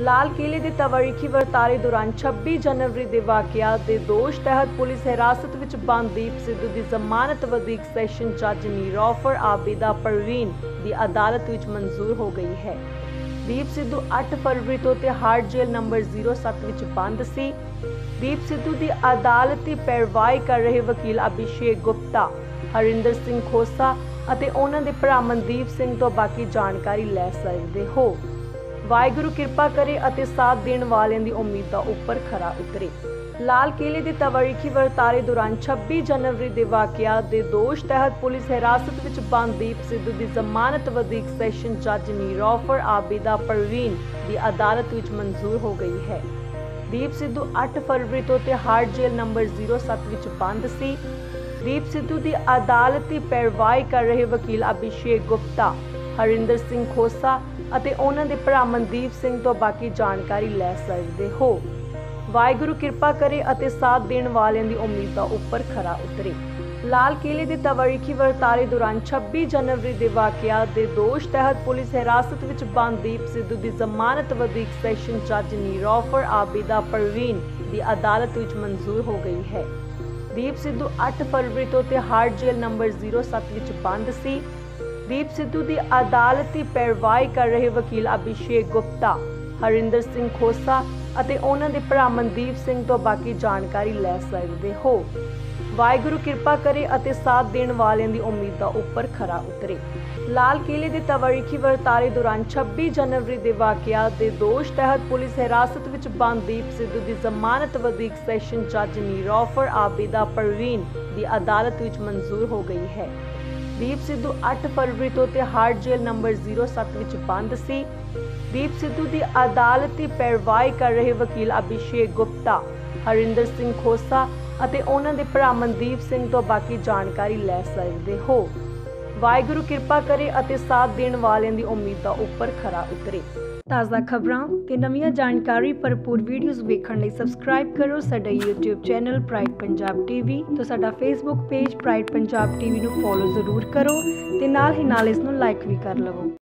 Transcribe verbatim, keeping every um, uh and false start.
ਲਾਲ ਕਿਲੇ ਦੇ ਤਵਾਰੀਖੀ ਵਰਤਾਰੇ ਦੌਰਾਨ ਛੱਬੀ ਜਨਵਰੀ ਦੇ ਵਾਕਿਆ ਦੇ ਦੋਸ਼ ਤਹਿਤ ਪੁਲਿਸ ਹਿਰਾਸਤ ਵਿੱਚ ਬੰਦ ਦੀਪ ਸਿੱਧੂ ਦੀ ਜ਼ਮਾਨਤ ਵਧੀਕ ਸੈਸ਼ਨ ਜੱਜ ਨੀਰੋਫਰ ਆਬਿਦਾ ਪਰਵੀਨ ਦੀ ਅਦਾਲਤ ਵਿੱਚ ਮਨਜ਼ੂਰ ਹੋ ਗਈ ਹੈ। ਦੀਪ ਸਿੱਧੂ ਅੱਠ ਫਰਵਰੀ ਤੋਂ ਤਿਹਾੜ ਜੇਲ੍ਹ ਨੰਬਰ ਜ਼ੀਰੋ ਸੱਤ ਵਿੱਚ ਬੰਦ ਸੀ। ਦੀਪ ਸਿੱਧੂ ਦੀ ਅਦਾਲਤੀ ਪੈਰਵਾਈ ਕਰ ਰਹੇ ਵਕੀਲ ਅਭਿਸ਼ੇਕ ਗੁਪਤਾ, ਹਰਿੰਦਰ ਸਿੰਘ ਖੋਸਾ ਅਤੇ ਉਹਨਾਂ ਦੇ ਭਰਾ ਮਨਦੀਪ ਸਿੰਘ ਤੋਂ ਬਾਕੀ ਜਾਣਕਾਰੀ ਲੈ ਸਕਦੇ ਹੋ। ਵਾਹਿਗੁਰੂ ਕਿਰਪਾ ਕਰੇ ਅਤੇ ਸਾਥ ਦੇਣ ਵਾਲਿਆਂ ਦੀ ਉਮੀਦਾਂ ਉੱਪਰ ਖਰਾ ਉਤਰੇ। ਲਾਲ ਕਿਲੇ ਦੇ ਤਵਾਰੀਖੀ ਵਰਤਾਰੇ ਦੌਰਾਨ ਛੱਬੀ ਜਨਵਰੀ ਦੇ ਵਾਕਿਆ ਦੇ ਦੋਸ਼ ਤਹਿਤ ਪੁਲਿਸ ਹਿਰਾਸਤ ਵਿੱਚ ਬੰਦ ਦੀਪ ਸਿੱਧੂ ਦੀ ਜ਼ਮਾਨਤ ਵਧੀਕ ਸੈਸ਼ਨ ਜੱਜ ਨੀਰੋਫਰ ਆਬਿਦਾ ਪਰਵੀਨ ਦੀ ਅਦਾਲਤ ਵਿੱਚ ਮਨਜ਼ੂਰ ਹੋ ਗਈ ਹੈ। ਦੀਪ ਸਿੱਧੂ ਅੱਠ ਫਰਵਰੀ ਤੋਂ ਤਿਹਾੜ ਜੇਲ੍ਹ ਨੰਬਰ ਜ਼ੀਰੋ ਸੱਤ ਵਿੱਚ ਬੰਦ ਸੀ। ਦੀਪ ਸਿੱਧੂ ਦੀ ਅਦਾਲਤੀ ਪੈਰਵਾਈ ਕਰ ਰਹੇ ਵਕੀਲ ਅਭਿਸ਼ੇਕ ਗੁਪਤਾ, ਹਰਿੰਦਰ ਸਿੰਘ ਖੋਸਾ ਅਤੇ ਉਹਨਾਂ ਦੇ ਭਰਾ ਮਨਦੀਪ ਸਿੰਘ ਤੋਂ ਬਾਕੀ ਜਾਣਕਾਰੀ ਲੈ ਸਕਦੇ ਹੋ। ਵਾਹਿਗੁਰੂ ਕਿਰਪਾ ਕਰੇ ਅਤੇ ਸਾਥ ਦੇਣ ਵਾਲਿਆਂ ਦੀ ਉਮੀਦਾਂ ਉੱਪਰ ਖਰਾ ਉਤਰੇ। ਲਾਲ ਕਿਲੇ ਦੇ ਤਵਾਰੀਖੀ ਵਰਤਾਰੇ ਦੌਰਾਨ ਛੱਬੀ ਜਨਵਰੀ ਦੇ ਵਾਕਿਆ ਦੇ ਦੋਸ਼ ਤਹਿਤ ਪੁਲਿਸ ਹਿਰਾਸਤ ਵਿੱਚ ਬੰਦ ਦੀਪ ਸਿੱਧੂ ਦੀ ਜ਼ਮਾਨਤ ਵਧੀਕ ਸੈਸ਼ਨ ਜੱਜ ਨੀਰੋਫਰ ਆਬਿਦਾ ਪਰਵੀਨ ਦੀ ਅਦਾਲਤ ਵਿੱਚ ਮਨਜ਼ੂਰ ਹੋ ਗਈ ਹੈ। ਦੀਪ ਸਿੱਧੂ ਅੱਠ ਫਰਵਰੀ ਤੋਂ ਤਿਹਾੜ ਜੇਲ੍ਹ ਨੰਬਰ ਜ਼ੀਰੋ ਸੱਤ ਵਿੱਚ ਬੰਦ ਸੀ। ਦੀਪ ਸਿੱਧੂ ਦੀ ਅਦਾਲਤੀ ਪੈਰਵਾਈ ਕਰ ਰਹੇ ਵਕੀਲ ਅਭਿਸ਼ੇਕ ਗੁਪਤਾ, ਹਰਿੰਦਰ ਸਿੰਘ ਖੋਸਾ ਅਤੇ ਉਹਨਾਂ ਦੇ ਭਰਾ ਮਨਦੀਪ ਸਿੰਘ ਤੋਂ ਬਾਕੀ ਜਾਣਕਾਰੀ ਲੈ ਸਕਦੇ ਹੋ। ਵਾਹਿਗੁਰੂ ਕਿਰਪਾ ਕਰੇ ਅਤੇ ਸਾਥ ਦੇਣ ਵਾਲਿਆਂ ਦੀ ਉਮੀਦਾਂ ਉੱਪਰ ਖਰਾ ਉਤਰੇ। ਲਾਲ ਕਿਲੇ ਦੇ ਤਵਾਰੀਖੀ ਵਰਤਾਰੇ ਦੌਰਾਨ ਛੱਬੀ ਜਨਵਰੀ ਦੇ ਵਾਕਿਆ ਦੇ ਦੋਸ਼ ਤਹਿਤ ਪੁਲਿਸ ਹਿਰਾਸਤ ਵਿੱਚ ਬੰਦ ਦੀਪ ਸਿੱਧੂ ਦੀ ਜ਼ਮਾਨਤ ਵਧੀਕ ਸੈਸ਼ਨ ਜੱਜ ਨੀਰੋਫਰ ਆਬਿਦਾ ਪਰਵੀਨ ਦੀ ਅਦਾਲਤ ਵਿੱਚ ਮਨਜ਼ੂਰ ਹੋ ਗਈ ਹੈ। ਦੀਪ ਸਿੱਧੂ ਅੱਠ ਫਰਵਰੀ ਤੋਂ ਤਿਹਾੜ ਜੇਲ੍ਹ ਨੰਬਰ ਜ਼ੀਰੋ ਸੱਤ ਵਿੱਚ ਬੰਦ ਸੀ। ਦੀਪ ਸਿੱਧੂ ਦੀ ਅਦਾਲਤੀ ਪੈਰਵਾਈ ਕਰ ਰਹੇ ਵਕੀਲ ਅਭਿਸ਼ੇਕ ਗੁਪਤਾ, ਹਰਿੰਦਰ ਸਿੰਘ ਖੋਸਾ ਅਤੇ ਉਹਨਾਂ ਦੇ ਭਰਾ ਮਨਦੀਪ ਸਿੰਘ ਤੋਂ ਬਾਕੀ ਜਾਣਕਾਰੀ ਲੈ ਸਕਦੇ ਹੋ। ਵਾਹਿਗੁਰੂ ਕਿਰਪਾ ਕਰੇ ਅਤੇ ਸਾਥ ਦੇਣ ਵਾਲਿਆਂ ਦੀ ਉਮੀਦਾਂ ਉੱਪਰ ਖਰਾ ਉਤਰੇ। ਤਾਜ਼ਾ ਖਬਰਾਂ ਤੇ ਨਵੀਆਂ ਜਾਣਕਾਰੀ ਭਰਪੂਰ ਵੀਡੀਓਜ਼ ਵੇਖਣ ਲਈ ਸਬਸਕ੍ਰਾਈਬ ਕਰੋ ਸਾਡਾ YouTube channel pride Punjab TV ਤੇ ਸਾਡਾ Facebook page pride Punjab TV ਨੂੰ ਫੋਲੋ ਜ਼ਰੂਰ ਕਰੋ ਤੇ ਨਾਲ ਹੀ ਨਾਲ ਇਸ ਨੂੰ ਲਾਈਕ ਵੀ ਕਰ ਲਵੋ।